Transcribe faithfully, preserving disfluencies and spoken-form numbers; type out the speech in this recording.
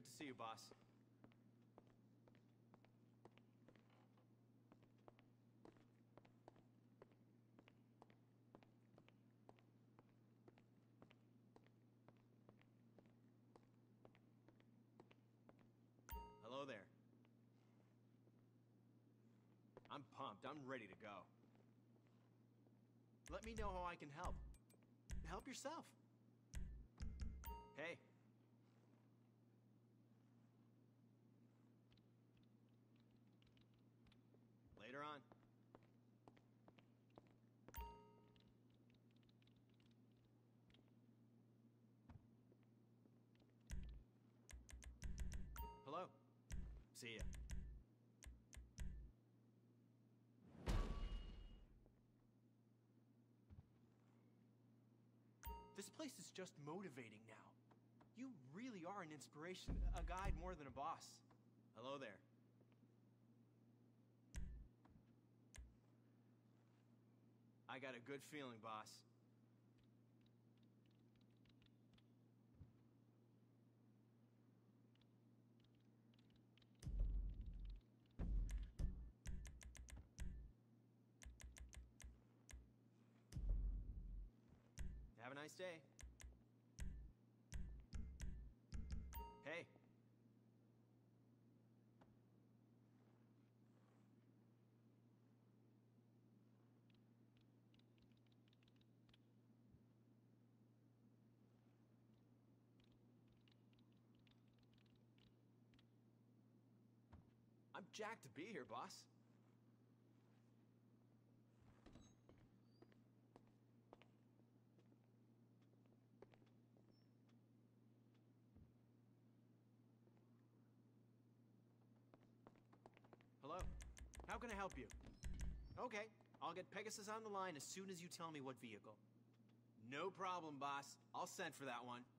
Good to see you, boss. Hello there. I'm pumped. I'm ready to go. Let me know how I can help. Help yourself. Hey. Later on. Hello. See ya. This place is just motivating now. You really are an inspiration, a guide more than a boss. Hello there. I got a good feeling, boss. Have a nice day. Hey. I'm jacked to be here, boss. Hello. How can I help you? Okay, I'll get Pegasus on the line as soon as you tell me what vehicle. No problem, boss. I'll send for that one.